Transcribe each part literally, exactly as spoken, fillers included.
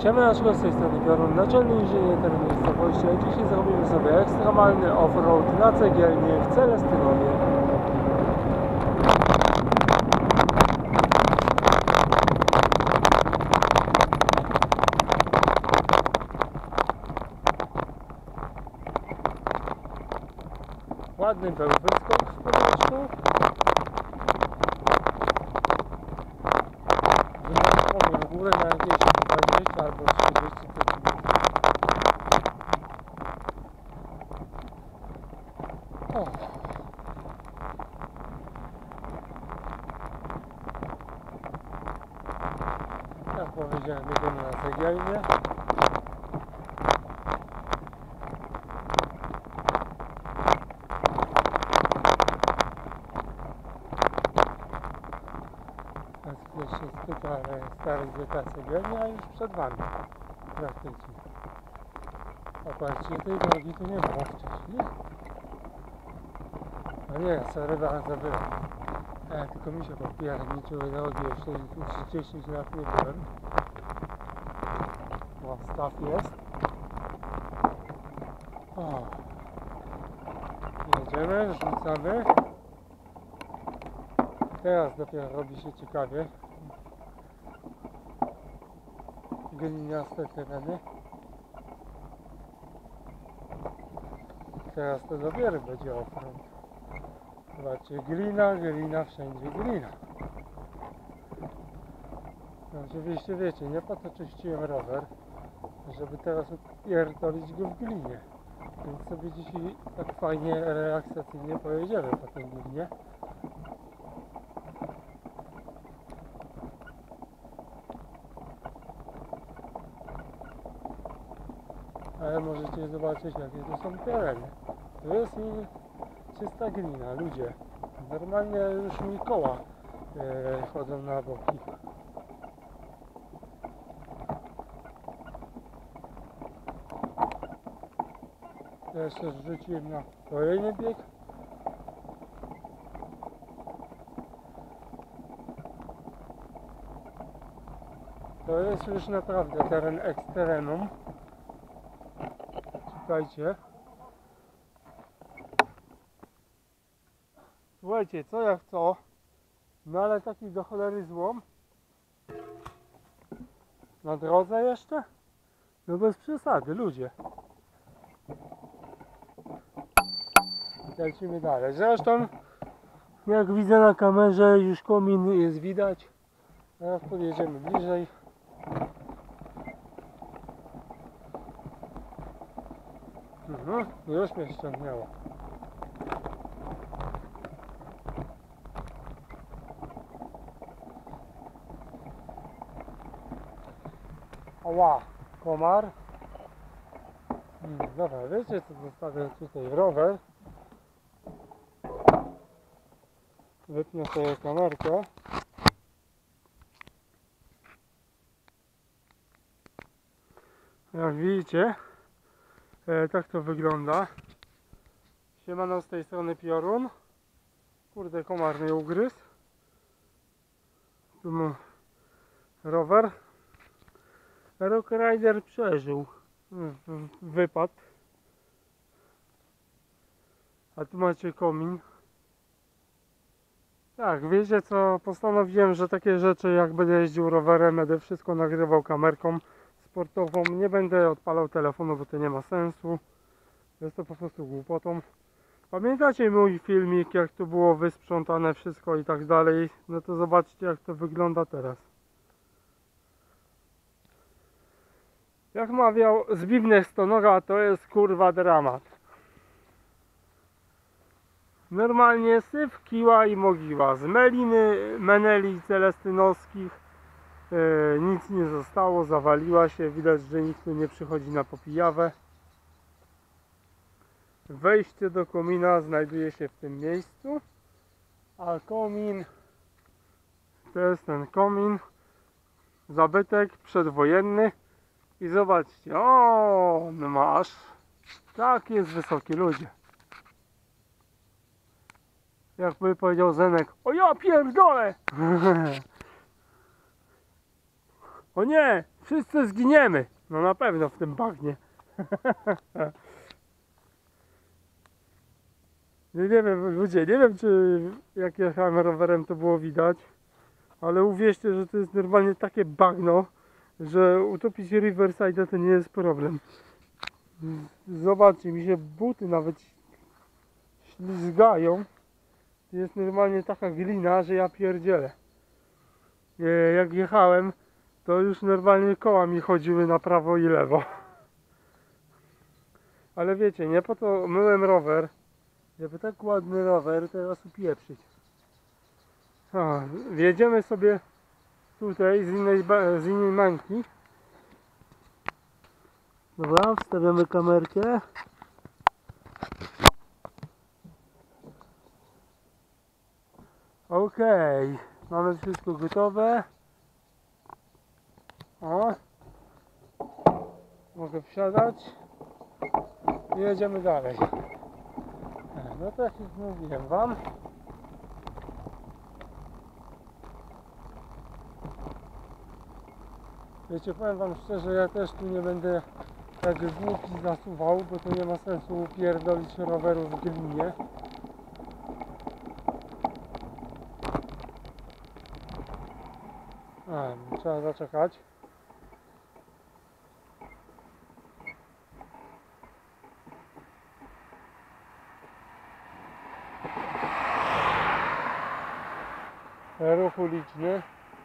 Siemaneczko, z tej strony Piorun, naczelny inżynier tej miejscowości, a dzisiaj zrobimy sobie ekstremalny off-road na cegielnie w Celestynowie. Ładny był wyskok w powietrzu. Wyglądamy w górę na jakieś dwadzieścia albo trzydzieści centymetrów. O. Jak powiedziałem, jedziemy na cegielnię. Jeszcze spyta stary gdzie ta cegielnia, a już przed wami praktycznie. Popatrzcie, tej drogi tu nie było wcześniej. No nie, sorry, bardzo zabyłem. E, tylko mi się popierniczyły drogi, jeszcze już dziesięć lat nie byłem. O, staw jest. O. Jedziemy, rzucamy. Teraz dopiero robi się ciekawie. Gliniaste tereny. Teraz to dopiero będzie offroad. Zobaczcie, glina, glina, wszędzie glina. No, oczywiście wiecie, nie po to czyściłem rower, żeby teraz pierdolić go w glinie. Więc sobie dzisiaj tak fajnie, relaksacyjnie pojedziemy po tej glinie. Ale możecie zobaczyć, jakie to są tereny. To jest mi czysta glina, ludzie. Normalnie już mi koła e, chodzą na boki. Ja jeszcze zrzuciłem na kolejny bieg. To jest już naprawdę teren ekstremum. Słuchajcie. Słuchajcie, co jak co, no ale taki do cholery złom na drodze jeszcze? No bez przesady, ludzie. Lecimy dalej. Zresztą, jak widzę na kamerze, już komin jest widać. Teraz podjedziemy bliżej. Mhm, już mnie ściągnęło. Ała, komar. Hmm, dobra, wiecie co, zostawię tutaj rower. Wypnę sobie kamerkę. Jak widzicie, e, tak to wygląda. Siemano, z tej strony Piorun. Kurde, komar mnie ugryzł. Tu mam rower. Rock Rider przeżył wypad. A tu macie komin. Tak, wiecie co, postanowiłem, że takie rzeczy jak będę jeździł rowerem, będę wszystko nagrywał kamerką sportową. Nie będę odpalał telefonu, bo to nie ma sensu. Jest to po prostu głupotą. Pamiętacie mój filmik, jak to było wysprzątane wszystko i tak dalej? No to zobaczcie, jak to wygląda teraz. Jak mawiał Zbigniew Stonoga, to jest kurwa dramat. Normalnie syf, kiła i mogiła. Z meliny, meneli celestynowskich yy, nic nie zostało, zawaliła się. Widać, że nikt tu nie przychodzi na popijawę. Wejście do komina znajduje się w tym miejscu. A komin to jest ten komin. Zabytek przedwojenny. I zobaczcie, o, no masz. Tak jest wysoki, ludzie. Jakby powiedział Zenek, o ja pierdolę! O nie, Wszyscy zginiemy. No na pewno w tym bagnie. Nie wiem, ludzie, nie wiem czy jak jechałem rowerem to było widać, ale uwierzcie, że to jest normalnie takie bagno, że utopić Riverside'a to nie jest problem. Zobaczcie, mi się buty nawet ślizgają. To jest normalnie taka glina, że ja pierdzielę. Jak jechałem, to już normalnie koła mi chodziły na prawo i lewo. Ale wiecie, nie po to myłem rower, żeby tak ładny rower teraz upieprzyć. A, wjedziemy sobie tutaj z innej, z innej mańki. Dobra, wstawiamy kamerkę. Ok, mamy wszystko gotowe. O, mogę wsiadać i jedziemy dalej. No tak jak mówiłem wam, wiecie, powiem wam szczerze, ja też tu nie będę tak głupi zasuwał, bo to nie ma sensu pierdolić roweru w glinie. A, trzeba zaczekać. Ruch uliczny.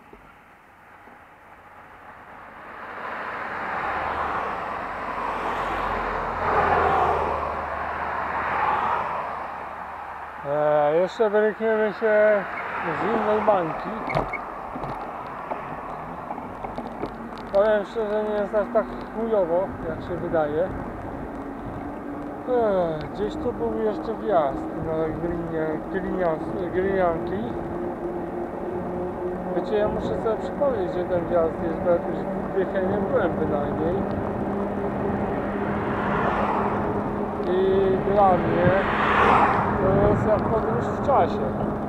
E, jeszcze wyrykniemy się z innej bańki. Powiem szczerze, nie jest aż tak chujowo, jak się wydaje. E, gdzieś tu był jeszcze wjazd na glinie, glinian, glinianki. Wiecie, ja muszę sobie przypomnieć, gdzie ten wjazd jest, bo jakoś w Dychę nie byłem bynajmniej. I dla mnie to jest jak podróż w czasie.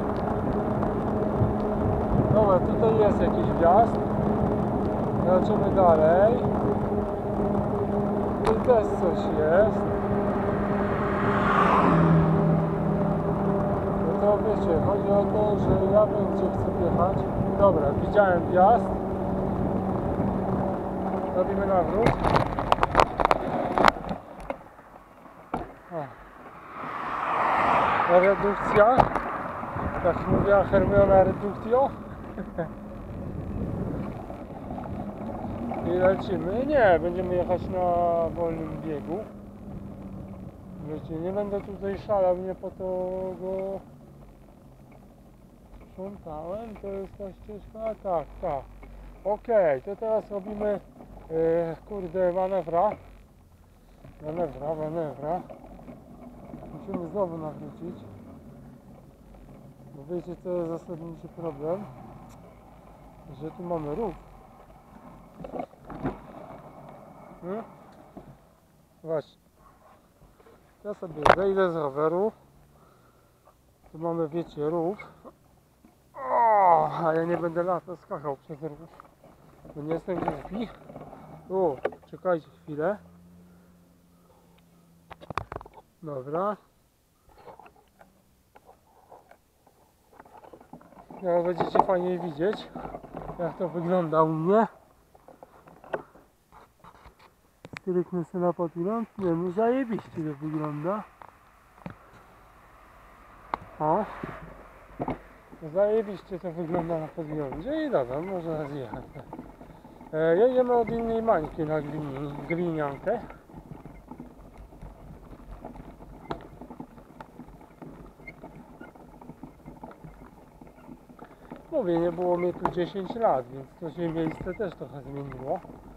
Dobra, tutaj jest jakiś wjazd. Zobaczymy dalej. Tu też coś jest. No to wiecie, chodzi o to, że ja wiem, gdzie chcę jechać. Dobra, widziałem wjazd. Robimy nawrót. O. Redukcja. Tak mówiła Hermiona Reductio. I lecimy. Nie, będziemy jechać na wolnym biegu. Wiecie, nie będę tutaj szalał, nie po to go sprzątałem. To jest ta ścieżka? Tak, tak. Okej, to teraz robimy yy, kurde manewra. Manewra, manewra. Musimy znowu nawrócić. Bo wiecie, co jest zasadniczy problem? Że tu mamy rów. Hmm? Właśnie. Ja sobie zejdę z roweru. Tu mamy, wiecie, rów. O, a ja nie będę lata skakał przez rów. Bo nie jestem głupi. O, czekajcie chwilę. Dobra. Jak będziecie fajniej widzieć, jak to wygląda u mnie. Stryknę sobie na podgląd. Nie, no zajebiście to wygląda. O. Zajebiście to wygląda na podglądzie i dobra, można zjechać. E, jedziemy od innej mańki na glini, gliniankę. Mówię, nie było mnie tu dziesięć lat, więc to się miejsce też trochę zmieniło.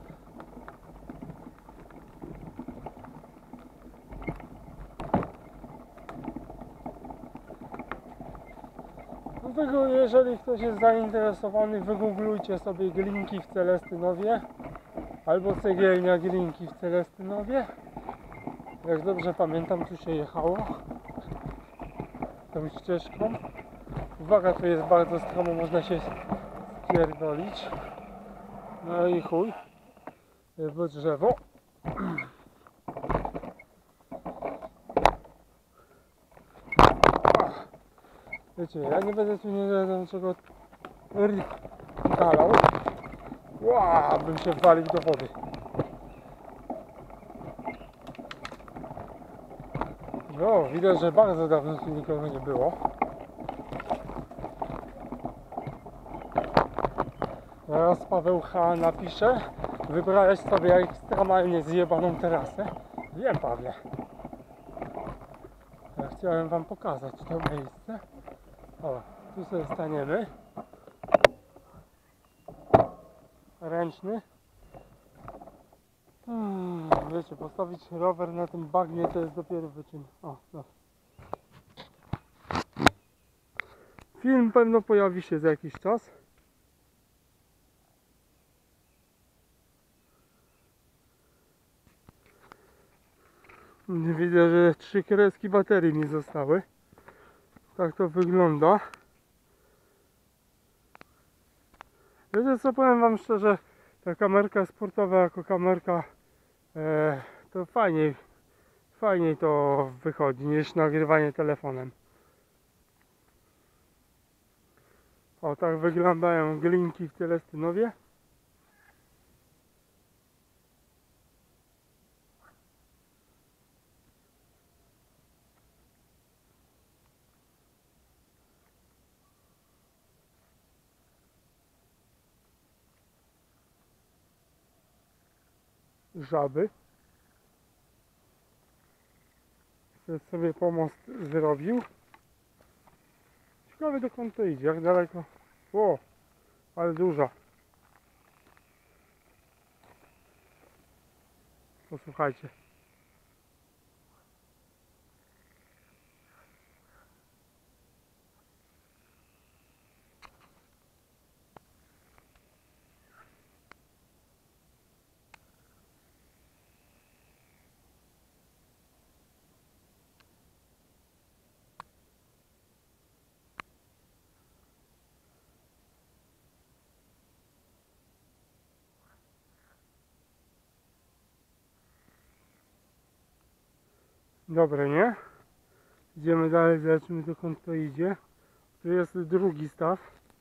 Jeżeli ktoś jest zainteresowany, wygooglujcie sobie Glinki w Celestynowie albo cegielnia Glinki w Celestynowie. Jak dobrze pamiętam, tu się jechało tą ścieżką. Uwaga, to jest bardzo stromo, można się spierdolić. No i chuj. w drzewo. Wiecie, ja nie będę tu nie wiadomo czego dalał. Ła, bym się walił do wody. No, widać, że bardzo dawno tu nikogo nie było. Teraz Paweł H. napisze: wybrałeś sobie ekstremalnie zjebaną terasę. Wiem, Pawle. Ja chciałem wam pokazać to miejsce. O, tu sobie staniemy. Ręczny. Hmm, wiecie, postawić rower na tym bagnie to jest dopiero wyczyn. O, no. Film pewno pojawi się za jakiś czas. Widzę, że trzy kreski baterii mi zostały. Tak to wygląda. Wiecie co, powiem wam szczerze, ta kamerka sportowa jako kamerka e, to fajniej, fajniej to wychodzi niż nagrywanie telefonem. O, tak wyglądają glinki w Telestynowie. Żaby. Ktoś sobie pomost zrobił. Ciekawe dokąd to idzie, jak daleko. O, ale duża. Posłuchajcie. Dobre, nie? Idziemy dalej, zobaczymy dokąd to idzie. Tu jest drugi staw.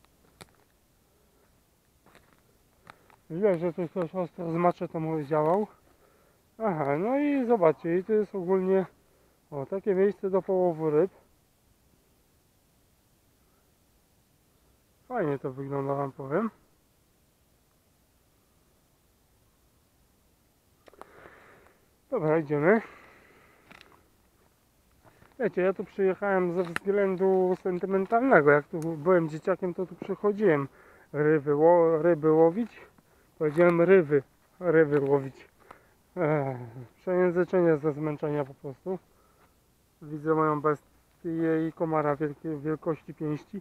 Widać, że tu ktoś ostro z maczetą działał. Aha, no i zobaczcie, i to jest ogólnie o, takie miejsce do połowu ryb. Fajnie to wygląda, wam powiem. Dobra, idziemy. Wiecie, ja tu przyjechałem ze względu sentymentalnego. Jak tu byłem dzieciakiem, to tu przychodziłem ryby, ło, ryby łowić. Powiedziałem ryby, ryby łowić. Ech, przejęzyczenie ze zmęczenia po prostu. Widzę moją bestię i komara wielkiej wielkości pięści.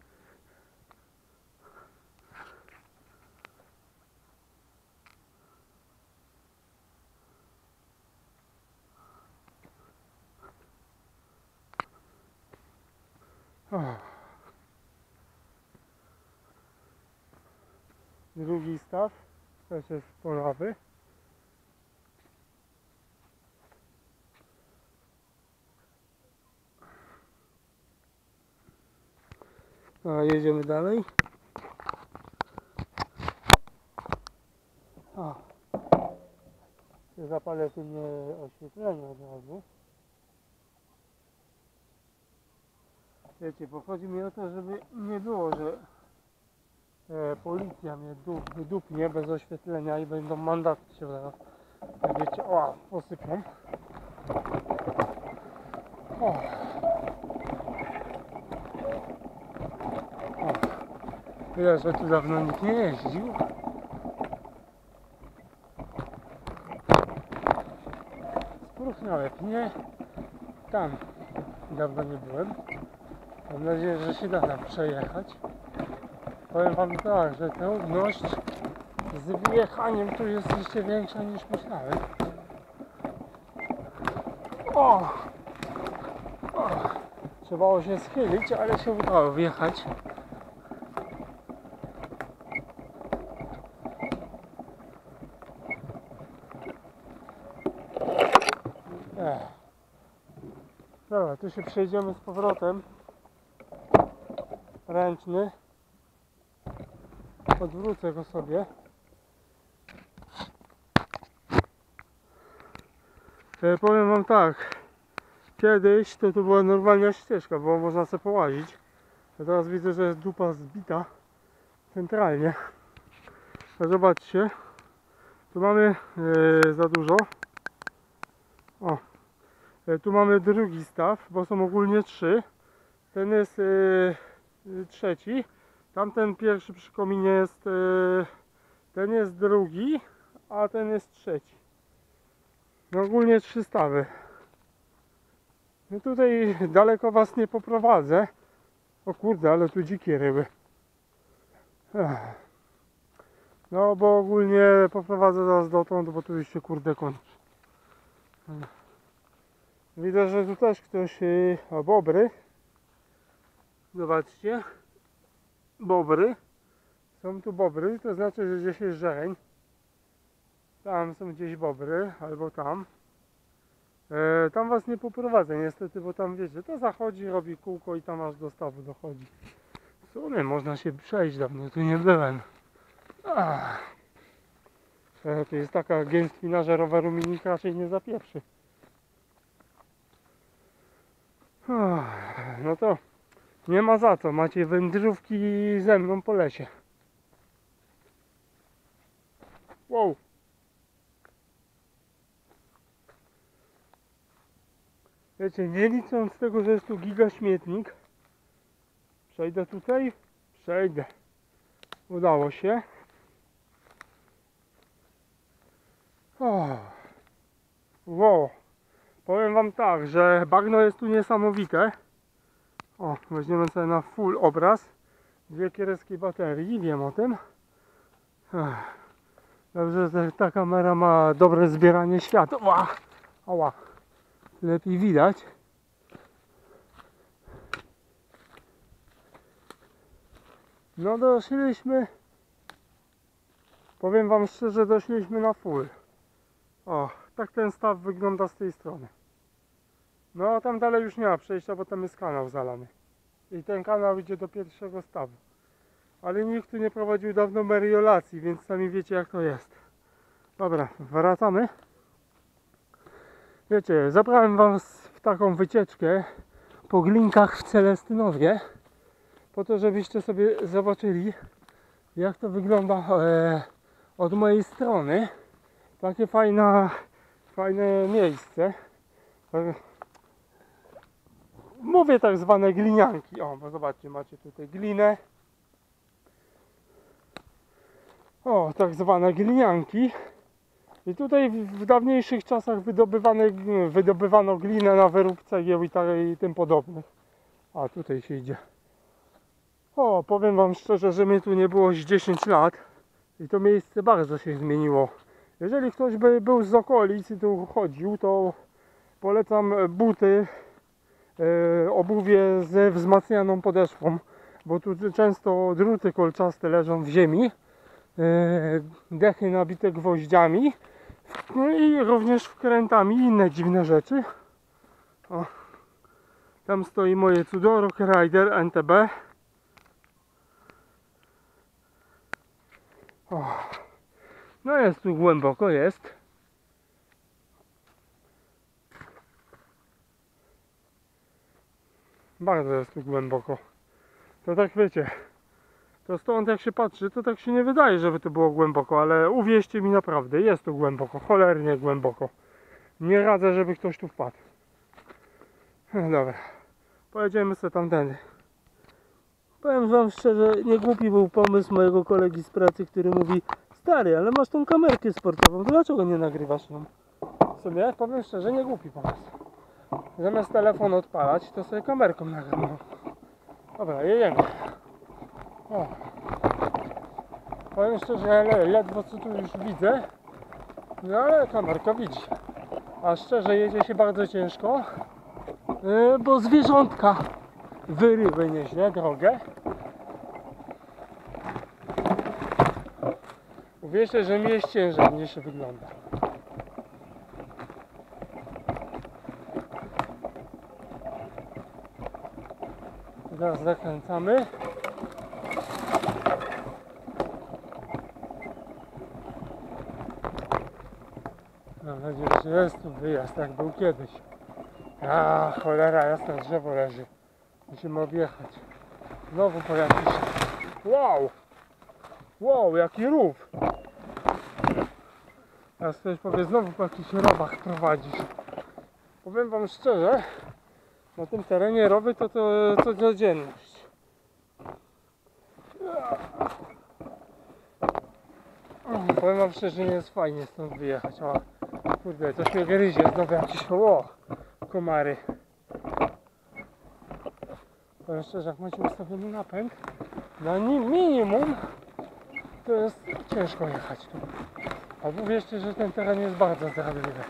Oh. Drugi staw też jest polawy. A jedziemy dalej. O. Zapalę tylnie oświetlenie od razu. Wiecie, bo chodzi mi o to, żeby nie było, że e, policja mnie dup, wydupnie bez oświetlenia i będą mandaty się zaraz, jak wiecie, o, posypią. O. O. Widać, że tu dawno nikt nie jeździł. Spróchniałe pnie. Tam dawno nie byłem. Mam nadzieję, że się da tam przejechać. Powiem wam tak, że trudność z wyjechaniem tu jest jeszcze większa niż myślałem. O! O! Trzeba było się schylić, ale się udało wjechać. Dobra, tu się przejdziemy z powrotem. Ręczny. Odwrócę go sobie. E, powiem wam tak. Kiedyś to to była normalna ścieżka, było można sobie połazić. A teraz widzę, że jest dupa zbita centralnie. A zobaczcie. Tu mamy e, za dużo. O. E, tu mamy drugi staw, bo są ogólnie trzy. Ten jest e, e, trzeci. Tamten pierwszy przy kominie jest, e, ten jest drugi, a ten jest trzeci. No ogólnie trzy stawy. No tutaj daleko was nie poprowadzę. O kurde, ale tu dzikie ryby. Ech. No bo ogólnie poprowadzę was dotąd, bo tu już się kurde kończy. Widzę, że tu też ktoś... O, bobry. Zobaczcie. Bobry. Są tu bobry, to znaczy, że gdzieś jest żereń. Tam są gdzieś bobry, albo tam. E, tam was nie poprowadzę niestety, bo tam wiecie, to zachodzi, robi kółko i tam aż do stawu dochodzi. W sumie można się przejść, dawno tu nie byłem. Ach. E, to jest taka gęstwina, że roweru mi nikt raczej nie zapieprzy. Ach, no to nie ma za co, macie wędrówki ze mną po lesie. Wow. Wiecie, nie licząc tego, że jest tu giga śmietnik. Przejdę tutaj? Przejdę. Udało się. O. Wow. Powiem wam tak, że bagno jest tu niesamowite. O, weźmiemy sobie na full obraz. Dwie kiereckie baterii, wiem o tym. Ech. Dobrze, że ta kamera ma dobre zbieranie światła. Ała. Lepiej widać. No doszliśmy. Powiem wam szczerze, doszliśmy na full. O, tak ten staw wygląda z tej strony. No a tam dalej już nie ma przejścia, bo tam jest kanał zalany. I ten kanał idzie do pierwszego stawu. Ale nikt tu nie prowadził dawno meriolacji, więc sami wiecie jak to jest. Dobra, wracamy. Wiecie, zabrałem was w taką wycieczkę po glinkach w Celestynowie, po to, żebyście sobie zobaczyli, jak to wygląda e, od mojej strony. Takie fajna, fajne miejsce. Mówię tak zwane glinianki. O, bo zobaczcie, macie tutaj glinę. O, tak zwane glinianki. I tutaj w dawniejszych czasach wydobywano, wydobywano glinę na wyrób cegieł i, tak, i tym podobnych. A tutaj się idzie. O, powiem wam szczerze, że mnie tu nie było z dziesięć lat i to miejsce bardzo się zmieniło. Jeżeli ktoś by był z okolic i tu chodził, to polecam buty, e, obuwie ze wzmacnianą podeszwą, bo tu często druty kolczaste leżą w ziemi, e, dechy nabite gwoździami, no i również wkrętami i inne dziwne rzeczy. O, tam stoi moje cudo Rock Rider N T B. O, no jest tu głęboko, jest. Bardzo jest tu głęboko. To tak wiecie, to stąd jak się patrzy, to tak się nie wydaje, żeby to było głęboko, ale uwierzcie mi naprawdę, jest tu głęboko, cholernie głęboko. Nie radzę, żeby ktoś tu wpadł. Dobra, pojedziemy sobie tamtędy. Powiem wam szczerze, nie głupi był pomysł mojego kolegi z pracy, który mówi: stary, ale masz tą kamerkę sportową, to dlaczego nie nagrywasz ją? W sumie, powiem szczerze, nie głupi pomysł. Zamiast telefon odpalać, to sobie kamerką nagrywam. Dobra, jedziemy. O. Powiem szczerze, ledwo co tu już widzę, no ale kamerka widzi. A szczerze, jedzie się bardzo ciężko, yy, bo zwierzątka wyryły nieźle drogę. Uwierzcie, że mi jest ciężej niż wygląda. Teraz zakręcamy. Mam nadzieję, że jest tu wyjazd, jak był kiedyś. A cholera, jasne drzewo leży. Musimy objechać. Znowu po jakiś... Wow! Wow, jaki rów! Teraz ktoś powie, znowu po jakichś rowach prowadzisz. Powiem wam szczerze, na tym terenie rowy to to, to codzienność. Powiem wam szczerze, że nie jest fajnie stąd wyjechać. O, kurde, coś mnie gryzie, znowu jakieś o, komary. Powiem szczerze, jak macie ustawiony napęd, na nim minimum to jest ciężko jechać tu. Albo wierzcie, że ten teren jest bardzo zdradliwy.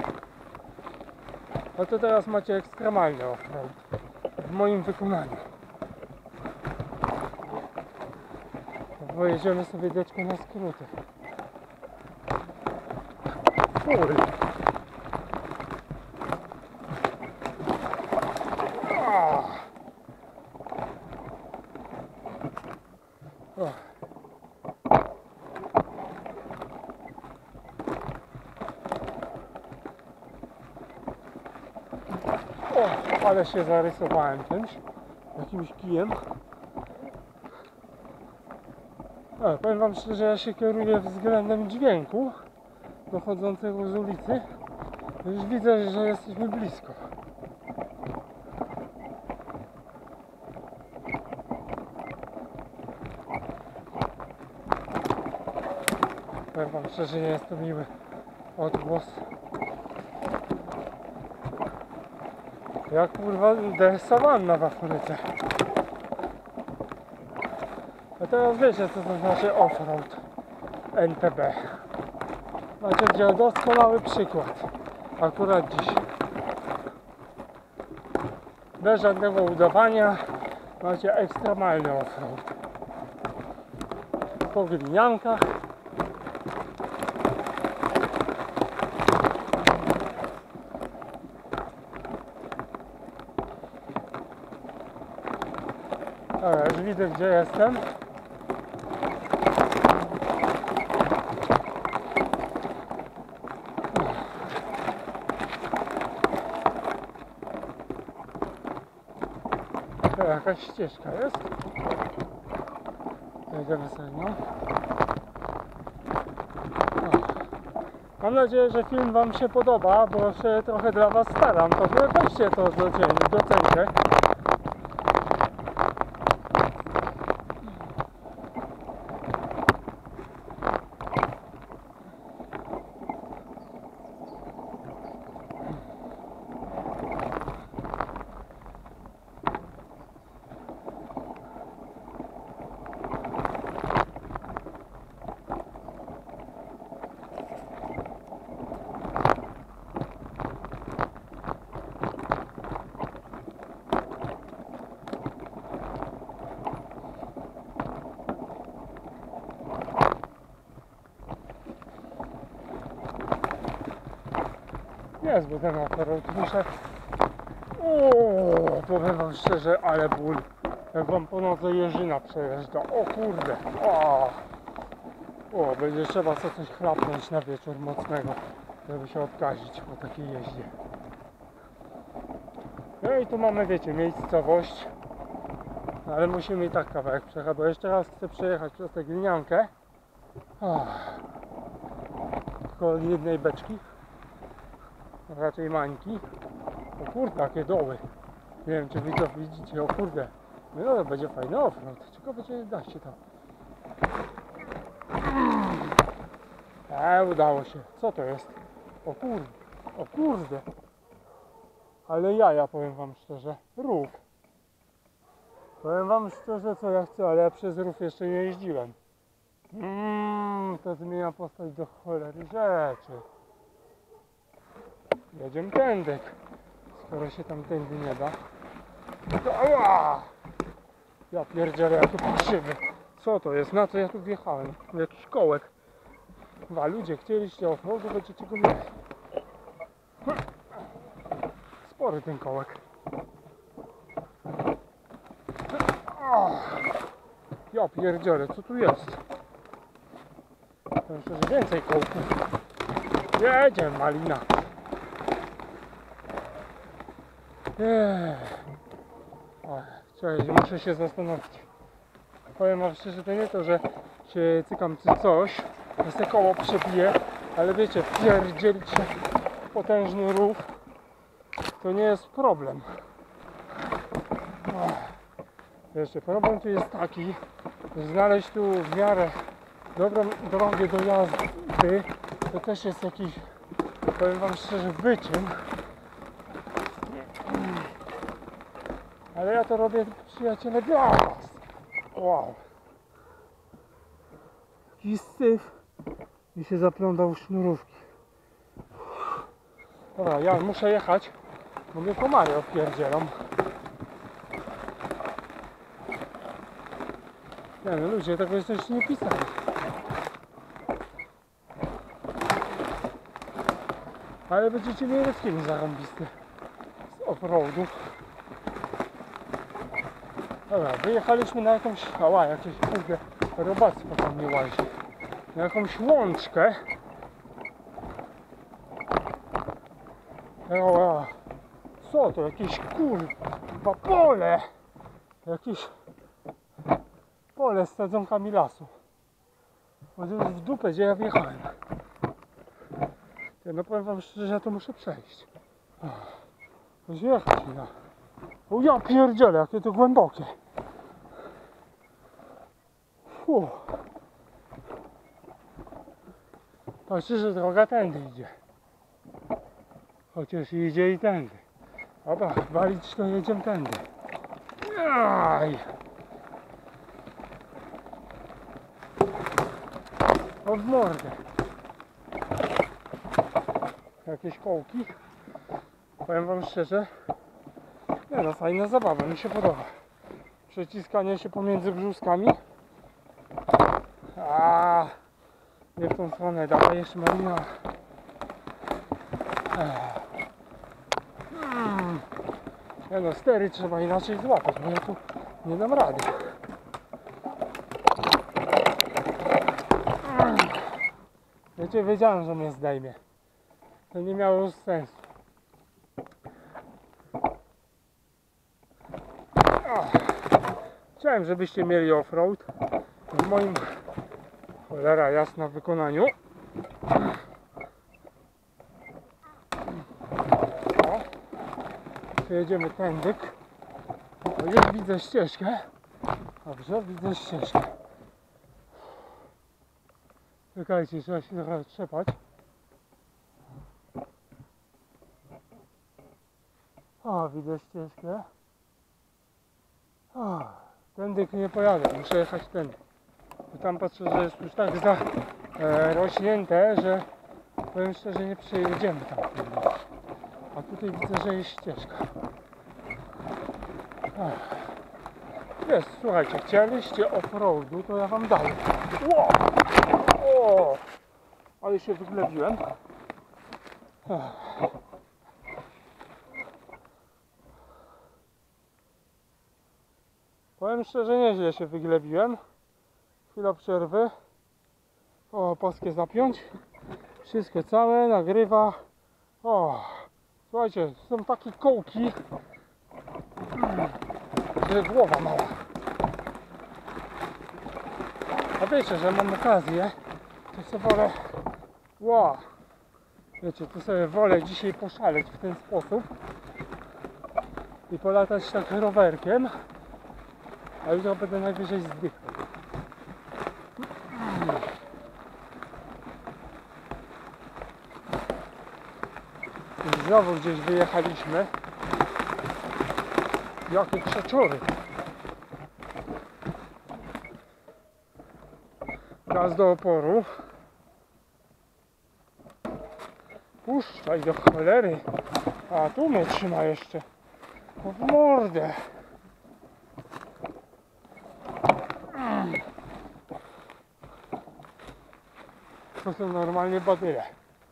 A to teraz macie ekstremalny offroad w moim wykonaniu. Pojedziemy sobie deczko na skróty. Full. O. O, ale się zarysowałem czymś, jakimś kijem. A, powiem wam szczerze, ja się kieruję względem dźwięku dochodzącego z ulicy. Już widzę, że jesteśmy blisko. Powiem wam szczerze, jest to miły odgłos. Jak kurwa sawanna w Afryce. A teraz wiecie, co to znaczy offroad N T B. Macie gdzie doskonały przykład. Akurat dziś. Bez żadnego udawania macie ekstremalny offroad. Po gliniankach. Dobra, już widzę, gdzie jestem. To jakaś ścieżka jest. Jedziemy sobie, no. Mam nadzieję, że film wam się podoba, bo się trochę dla was staram. To weźcie to docenkę. Jest, bo ten offroad muszę... Ooo, powiem wam szczerze, ale ból. Jak wam po nodze jeżyna przejeżdża. O kurde. O, o będzie trzeba sobie coś chlapnąć na wieczór mocnego, żeby się odkazić po takiej jeździe. No i tu mamy, wiecie, miejscowość. Ale musimy i tak kawałek przejechać, bo jeszcze raz chcę przejechać przez tę gliniankę. O, tylko jednej beczki. Raczej mańki. O kurde, jakie doły. Nie wiem, czy wy to widzicie. O kurde. No to będzie fajny offroad. Ciekawe, czy da się tam. Eee, udało się. Co to jest? O kurde. O kurde. Ale ja, ja powiem wam szczerze. Rów. Powiem wam szczerze, co ja chcę, ale ja przez rów jeszcze nie jeździłem. Mmm, to zmienia postać do cholery rzeczy. Jedziemy tędy, skoro się tam tędy nie da. To, ała! Ja pierdzielę, ja tu pokrzywy. Co to jest? Na co ja tu wjechałem? Jakiś kołek. Dwa ludzie chcieliście offroadu, będziecie go mieli. Spory ten kołek. O, ja pierdzielę, co tu jest? To myślę, że więcej kołków. Jedzie malina. Eee. O, czekaj, muszę się zastanowić. Powiem wam szczerze, to nie to, że się cykam czy coś, że se koło przebije, ale wiecie, pierdzielić się potężny rów to nie jest problem. O. Jeszcze problem tu jest taki, że znaleźć tu w miarę dobrą drogę do jazdy to też jest jakiś, powiem wam szczerze, wyczyn. Ale ja to robię, przyjaciele, dla was. Wow. Jakiś syf mi się zaplątał w sznurówki. Dobra, ja muszę jechać, bo mnie komary opierdzielą. Nie no, ludzie tego jeszcze nie pisali. Ale będziecie mieli z kimi zarąbisty z offroadu. Dobra, wyjechaliśmy na jakąś, ała, jakieś kurde robactwo tam nie łazi. Na jakąś łączkę. Ała, co to? Jakieś kurwa pole! Jakieś pole z sadzonkami lasu. Bo to jest w dupę, gdzie ja wjechałem. No powiem wam szczerze, że ja to muszę przejść. Zjechać na. O ja pierdzielę, jakie to głębokie. Fuh. Patrzcie, że droga tędy idzie. Chociaż idzie i tędy. Dobra, walić to jedziemy tędy. Aj. O w mordę. Jakieś kołki. Powiem wam szczerze. Nie no, fajna zabawa, mi się podoba. Przeciskanie się pomiędzy brzuskami. A, nie w tą stronę, dawaj jeszcze malina. Hmm. Nie no, stery trzeba inaczej złapać, bo ja tu nie dam rady. Wiecie, wiedziałem, że mnie zdejmie. To nie miało już sensu. O. Chciałem, żebyście mieli offroad w moim, cholera jasna, wykonaniu. O. Jedziemy tędy. O, już widzę ścieżkę. Dobrze, widzę ścieżkę. Czekajcie, trzeba się trochę trzepać. O, widzę ścieżkę. O, tędy nie pojadę, muszę jechać tędy. Bo tam patrzę, że jest już tak zarośnięte, e, że powiem szczerze, nie przejedziemy tam. A tutaj widzę, że jest ścieżka. O. Jest, słuchajcie, chcieliście offroadu, to ja wam daję. Wow. O, ale się wyglebiłem. Powiem szczerze, nieźle się wyglebiłem. Chwila przerwy. O, paskę zapiąć. Wszystko całe, nagrywa. O, słuchajcie, są takie kołki, że głowa mała. A wiecie, że mam okazję, to sobie wolę, wow, wiecie, to sobie wolę dzisiaj poszaleć w ten sposób i polatać tak rowerkiem, a jutro będę najwyżej zdychał. I znowu gdzieś wyjechaliśmy. Jakie krzeczory. Gaz do oporu. Puszczaj do cholery. A tu mnie trzyma jeszcze. O, w mordę. To są normalnie badyle.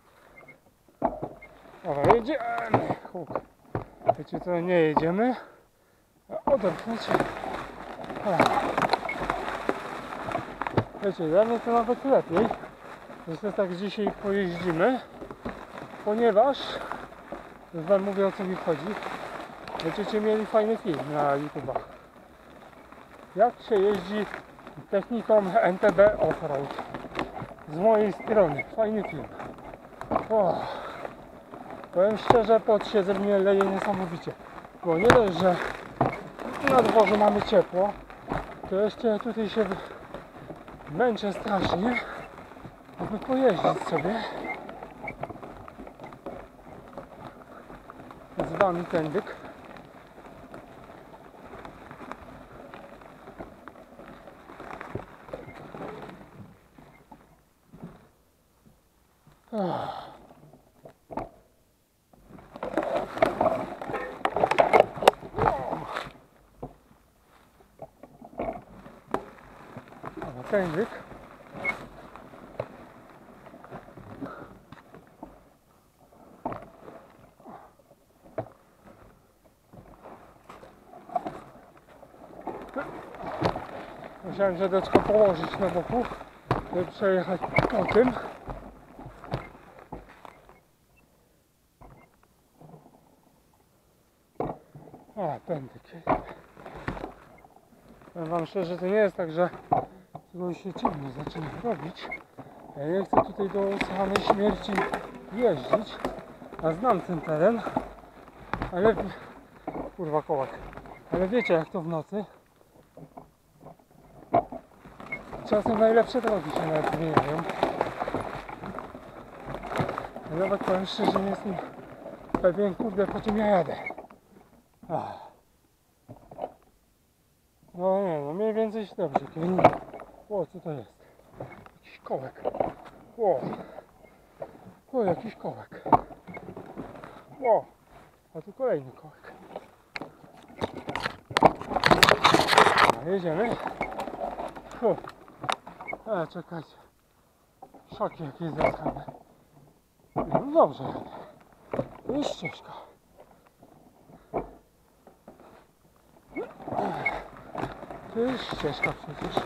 Dobra, jedziemy. Huk. Wiecie co, nie jedziemy. Odepchnąć Wiecie, dla mnie to nawet lepiej, że sobie tak dzisiaj pojeździmy, ponieważ, już wam mówię, o co mi chodzi, będziecie mieli fajny film na YouTubach. Jak się jeździ techniką N T B Offroad. Z mojej strony, fajny film. O, powiem szczerze, pod siedzę mnie leje niesamowicie. Bo nie dość, że na dworze mamy ciepło, to jeszcze tutaj się męczę strasznie, aby pojeździć sobie z wami tędyk. Oh. Tędyk. Musiałem siedeczko położyć na boku, żeby przejechać po tym. A, tędyk. Powiem wam szczerze, to nie jest tak, że tego się ciemno zaczyna robić. Ja nie chcę tutaj do samej śmierci jeździć, a znam ten teren, ale kurwa kołek, ale wiecie jak to w nocy. Czasem najlepsze drogi się nawet zmieniają. Ja nawet powiem szczerze, nie jestem pewien, kurde, po czym ja jadę. Ach. No nie, no mniej więcej się dobrze kieruję. O, co to jest? Jakiś kołek. O, o jakiś kołek. O, a tu kolejny kołek. No, jedziemy. Fu. A, czekajcie. Szaki jakieś zaskane. No dobrze jadę. To jest ścieżka. To jest ścieżka przecież.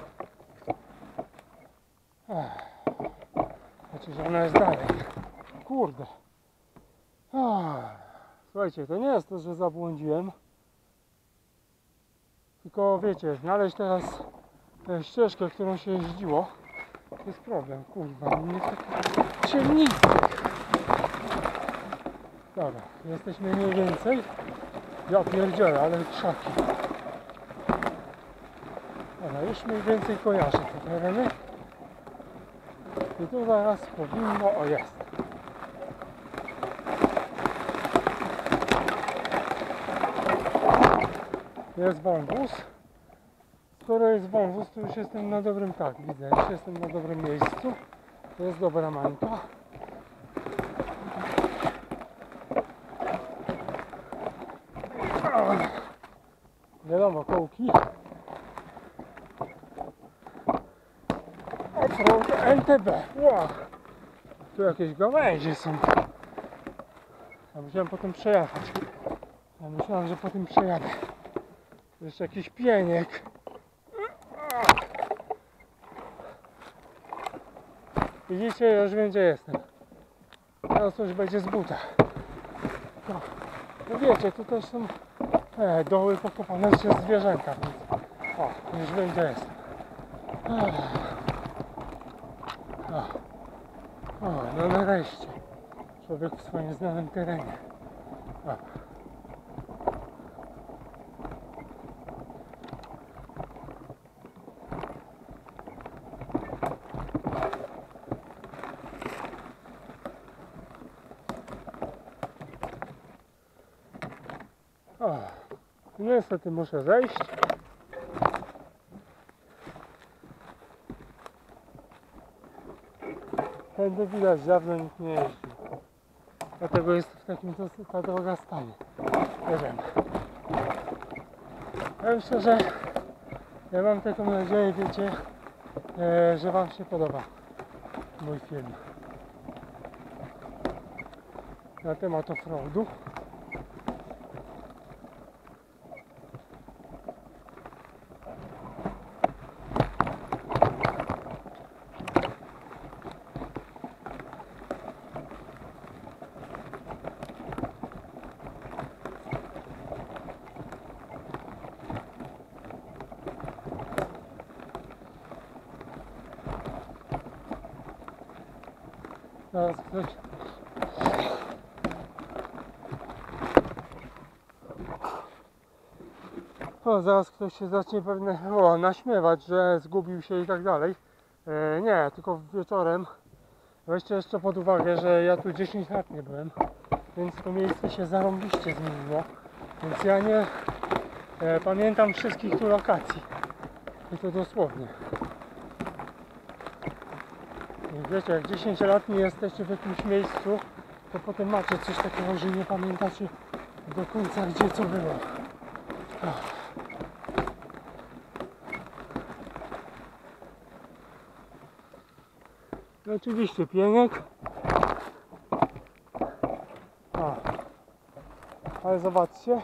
Chociaż ona jest dalej. Kurde. Słuchajcie, to nie jest to, że zabłądziłem. Tylko wiecie, znaleźć teraz ścieżkę, którą się jeździło, to jest problem. Kurwa, nie taki ciemnicy. Dobra, jesteśmy mniej więcej. Ja pierdzielę, ale krzaki. Dobra, już mniej więcej kojarzę te tereny. I tu zaraz powinno, o jest. Jest wąwóz. Skoro jest wąwóz, to już jestem na dobrym, tak widzę, już jestem na dobrym miejscu. To jest dobra mańka. Wiadomo, kołki. Offroad N T B. Wow. Tu jakieś gałęzie są. Ja musiałem po tym przejechać. Ja myślałem, że po tym przejadę. Jeszcze jakiś pieniek. Widzicie, już wiem, gdzie jestem. Teraz coś będzie z buta. No, no wiecie, tu też są e, doły pokopane przez zwierzęta, więc o, już wiem, gdzie jestem. O, o, no nareszcie. Człowiek w swoim znanym terenie. O. O, niestety muszę zejść. Tędy widać, dawno nikt nie jeździł. Dlatego jest w takim, ta droga stanie. Nie wiem. Ja myślę, że ja mam taką nadzieję, wiecie, e, że wam się podoba mój film na temat offroadu. Zaraz ktoś... O, zaraz ktoś się zacznie pewnie o, naśmiewać, że zgubił się i tak dalej. E, nie, tylko wieczorem. Weźcie jeszcze pod uwagę, że ja tu dziesięć lat nie byłem, więc to miejsce się zarąbiście zmieniło. Więc ja nie e, pamiętam wszystkich tu lokacji. I to dosłownie. I wiecie, jak dziesięć lat nie jesteście w jakimś miejscu, to potem macie coś takiego, że nie pamiętacie do końca, gdzie co było. Ach. I oczywiście pieniek. O. Ale zobaczcie.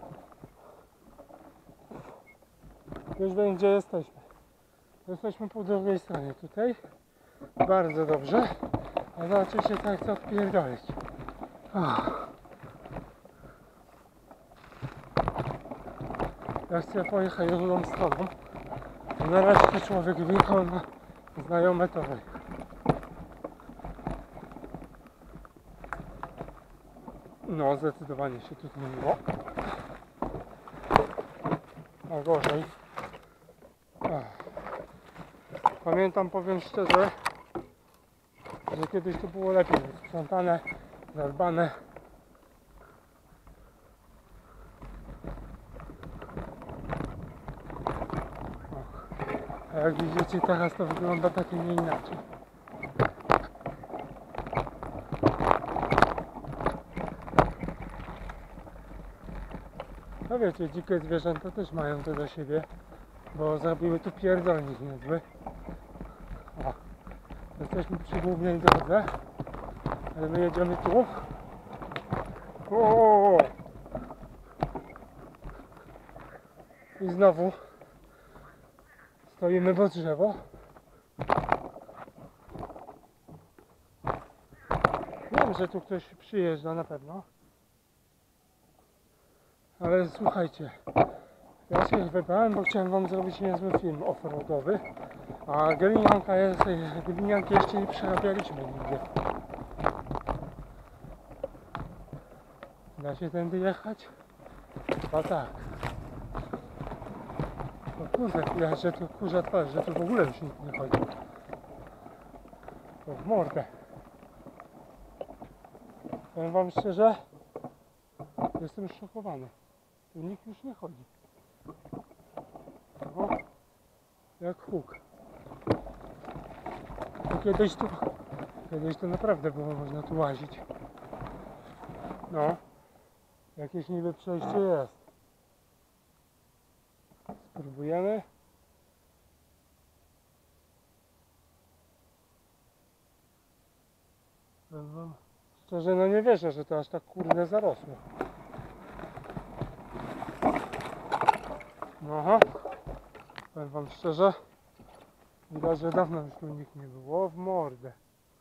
Już wiem, gdzie jesteśmy. Jesteśmy po drugiej stronie tutaj. Bardzo dobrze. A zobaczycie, tak chcę odpierdolić. Ja chcę pojechać drugą stroną. Na razie to człowiek wjechał na znajome tory. No, zdecydowanie się tu zmieniło. A gorzej. Ach. Pamiętam, powiem szczerze, że kiedyś to było lepiej sprzątane, zadbane. A jak widzicie, teraz to wygląda tak, nie inaczej. No wiecie, dzikie zwierzęta też mają to do siebie, bo zrobiły tu pierdolnik niezły. O, jesteśmy przy głównej drodze, ale my jedziemy tu. O! I znowu stoimy pod drzewo. Wiem, że tu ktoś przyjeżdża na pewno. Ale słuchajcie, ja się wybrałem, bo chciałem wam zrobić niezły film offroadowy. A glinianka jest, glinianki jeszcze nie przerabialiśmy nigdzie. Da się tędy jechać? Chyba tak. O kurde, ja, że tu kurza twarz, że tu w ogóle już nikt nie chodzi. To w mordę. Powiem wam szczerze, jestem szokowany. Tu nikt już nie chodzi. O, jak huk. To kiedyś tu, kiedyś to naprawdę było można tu łazić. No, jakieś niby przejście jest. Spróbujemy. Szczerze, no nie wierzę, że to aż tak kurde zarosło. Aha. Powiem wam szczerze, widać, że dawno już tu nikt nie było. W mordę.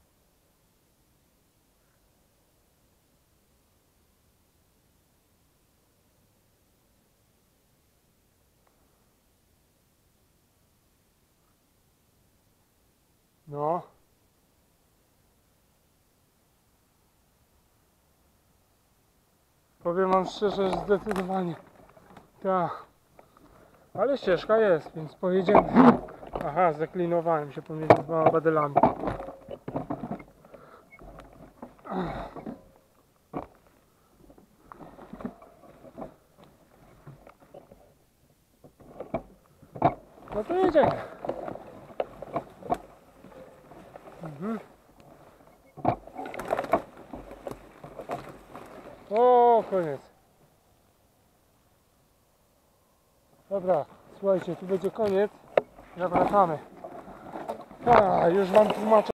No. Powiem wam szczerze, że zdecydowanie. Tak. Ale ścieżka jest, więc pojedziemy. Aha, zaklinowałem się pomiędzy dwoma badelami. No to jedziemy. Mhm. O, koniec. Dobra, słuchajcie, tu będzie koniec. Zawracamy. A, już wam tłumaczę.